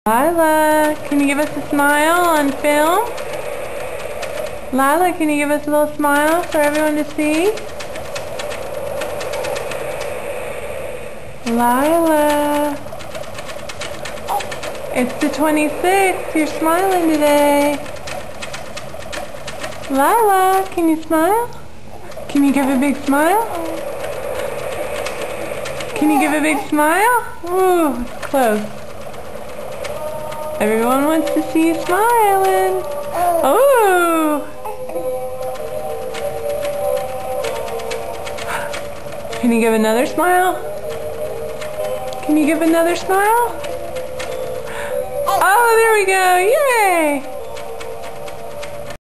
Lila, can you give us a smile on film? Lila, can you give us a little smile for everyone to see? Lila. It's the 26th. You're smiling today. Lila, can you smile? Can you give a big smile? Can you give a big smile? Ooh, it's close. Everyone wants to see you smiling. Ooh. Can you give another smile? Can you give another smile? Oh, there we go. Yay!